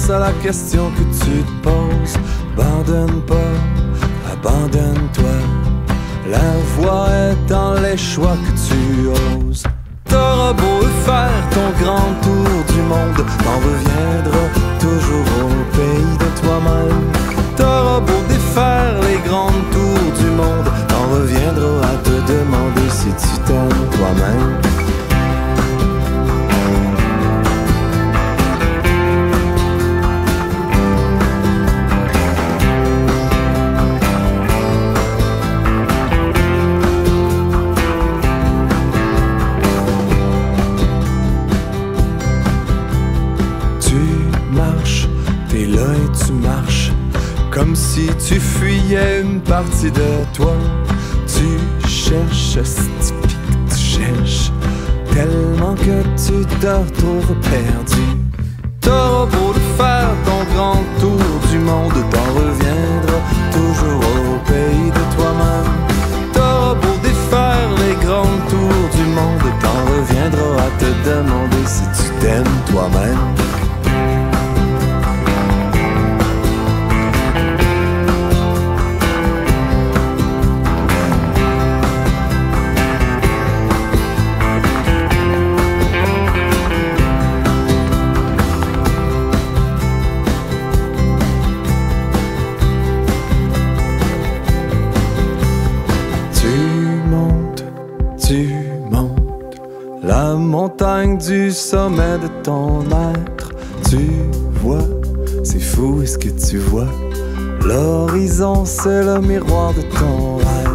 réponse à la question que tu te poses. Abandonne pas, abandonne-toi. La voie est dans les choix que tu oses. T'auras beau faire ton grand tour du monde, t'en reviendras toujours au pays de toi-même. T'auras beau défaire les grandes tours du monde, t'en reviendras à te demander si tu t'aimes toi-même. T'es là et tu marches comme si tu fuyais une partie de toi. Tu cherches, tu cherches tellement que tu te retrouves perdu. T'auras beau de faire ton grand tour du monde, t'en reviendras toujours au pays de toi-même. T'auras beau défaire les grands tours du monde, t'en reviendras à te demander si tu t'aimes toi-même. Tu montes la montagne du sommet de ton être. Tu vois, c'est fou ce que tu vois. L'horizon c'est le miroir de ton rêve.